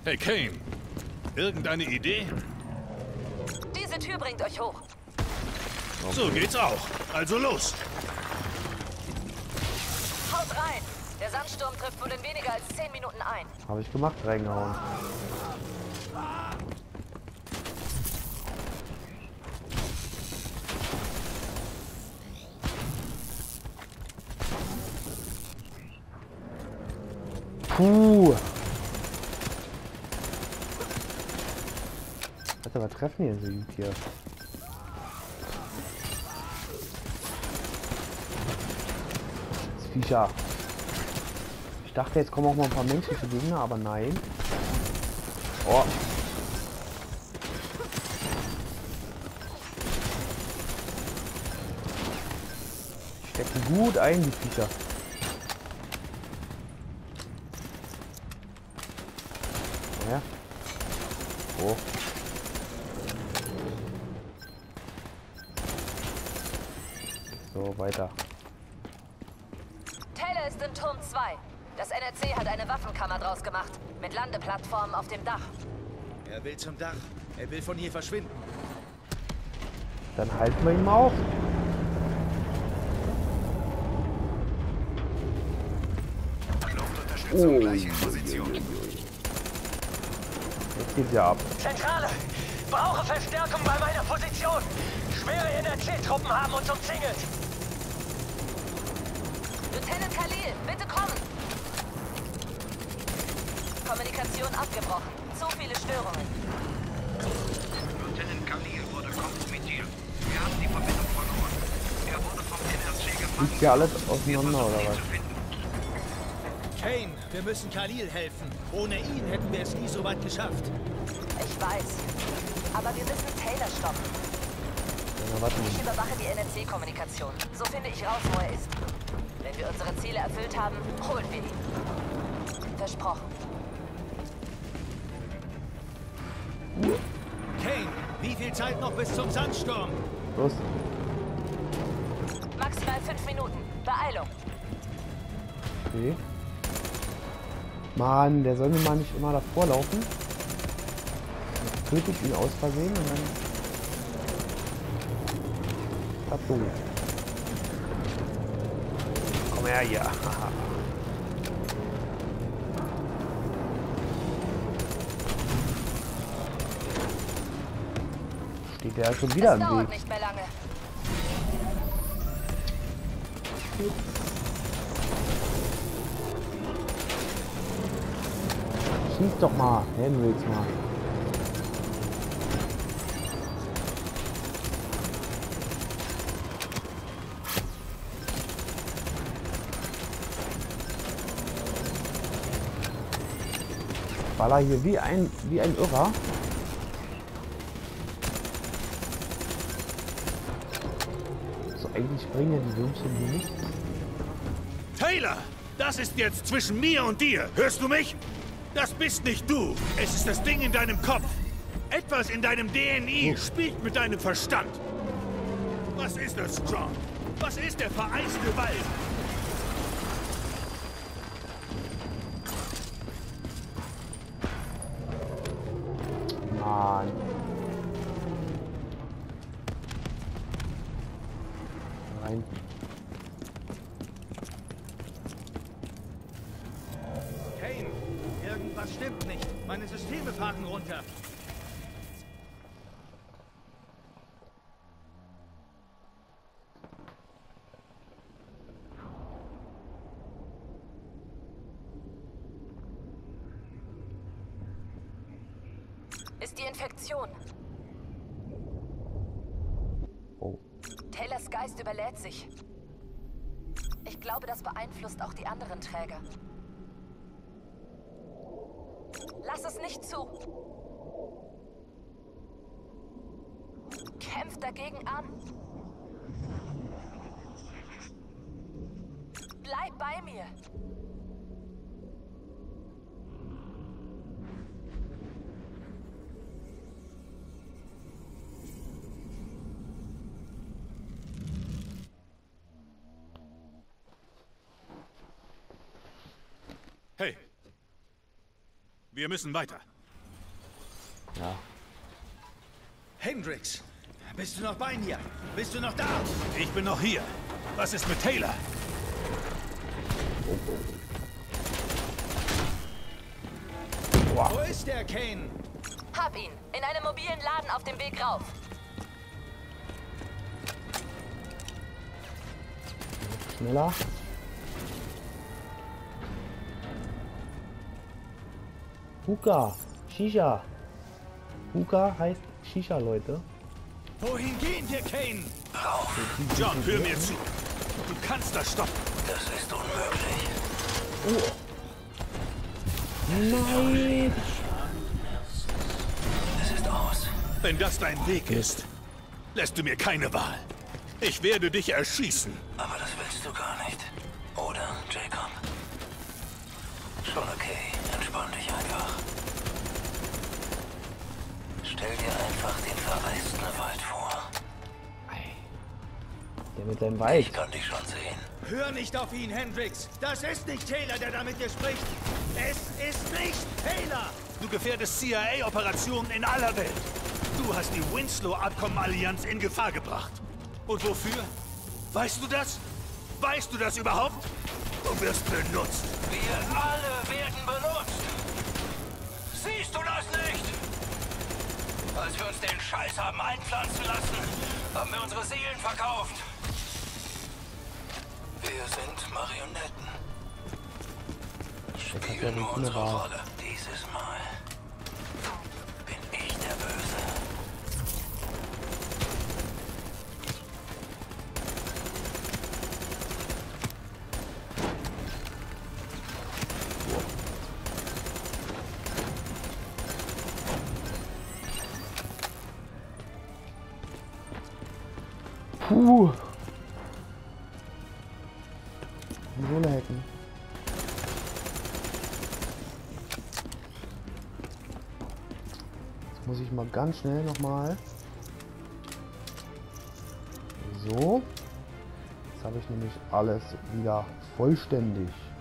Hey Kane, irgendeine Idee? Diese Tür bringt euch hoch. Okay. So geht's auch. Also los. Haut rein. Der Sandsturm trifft wohl in weniger als 10 Minuten ein. Habe ich gemacht, reingehauen. Puh. Alter, was treffen hier sind hier? Das Viecher. Ich dachte, jetzt kommen auch mal ein paar menschliche Gegner, aber nein. Oh. Die stecken gut ein, die Viecher. Ja. Oh. So, weiter. Taylor ist in Turm 2. Das NRC hat eine Waffenkammer draus gemacht. Mit Landeplattformen auf dem Dach. Er will zum Dach. Er will von hier verschwinden. Dann halten wir ihn mal auf. Luftunterstützung gleich in Position. Jetzt geht's ja ab. Zentrale! Brauche Verstärkung bei meiner Position! Schwere NRC-Truppen haben uns umzingelt! Lieutenant Khalil, bitte kommen! Kommunikation abgebrochen. Zu viele Störungen. Lieutenant Khalil wurde kompromittiert. Wir haben die Verbindung verloren. Er wurde vom NRC gefangen. Liegt ja alles auseinander, oder was? Kane, wir müssen Khalil helfen. Ohne ihn hätten wir es nie so weit geschafft. Ich weiß. Aber wir müssen Taylor stoppen. Ja, warte Ich mal. überwache die NRC-Kommunikation. So finde ich raus, wo er ist. Wenn wir unsere Ziele erfüllt haben, holen wir ihn. Versprochen. Kane, wie viel Zeit noch bis zum Sandsturm? Los. Maximal 5 Minuten. Beeilung. Okay. Mann, der soll mir mal nicht immer davor laufen. Dann töte ich ihn aus Versehen und dann... Das doof. Komm her hier. Steht der schon wieder Es im dauert Weg. nicht mehr lange. Schieß doch mal. Helfen willst mal. Baller hier wie ein Irrer. So, eigentlich bringen ja die Würmchen hier nicht. Taylor, das ist jetzt zwischen mir und dir. Hörst du mich? Das bist nicht du. Es ist das Ding in deinem Kopf. Etwas in deinem DNI spielt mit deinem Verstand. Was ist das, John? Was ist der vereiste Wald? Mann. Rein. Kane, irgendwas stimmt nicht. Meine Systeme fahren runter. Ist die Infektion. Oh. Taylors Geist überlädt sich. Ich glaube, das beeinflusst auch die anderen Träger. Lass es nicht zu. Kämpf dagegen an. Bleib bei mir. Hey, Wir müssen weiter. Ja. Hendricks, bist du noch bei mir? Bist du noch da? Ich bin noch hier. Was ist mit Taylor? Wo ist der, Kane? Hab ihn. In einem mobilen Laden auf dem Weg rauf. Schneller. Hookah. Shisha. Hookah heißt Shisha, Leute. Wohin gehen wir, Kane? John, hör mir zu. Du kannst das stoppen. Das ist unmöglich. Nein. Es ist aus. Wenn das dein Weg ist, lässt du mir keine Wahl. Ich werde dich erschießen. Aber das willst du gar nicht. Oder, Jacob? Schon okay. Entspann dich einfach. Stell dir einfach den vereisten Wald vor. Der mit seinem Wald. Ich kann dich schon sehen. Hör nicht auf ihn, Hendricks. Das ist nicht Taylor, der da mit dir spricht. Es ist nicht Taylor. Du gefährdest CIA-Operationen in aller Welt. Du hast die Winslow-Abkommen-Allianz in Gefahr gebracht. Und wofür? Weißt du das? Weißt du das überhaupt? Du wirst benutzt. Wir alle werden benutzt. Siehst du das nicht? Als wir uns den Scheiß haben einpflanzen lassen, haben wir unsere Seelen verkauft. Wir sind Marionetten. Spielen nur unsere Rolle. Dieses Mal bin ich der Böse. Puh. So hacken. Jetzt muss ich mal ganz schnell nochmal. So. Jetzt habe ich nämlich alles wieder vollständig.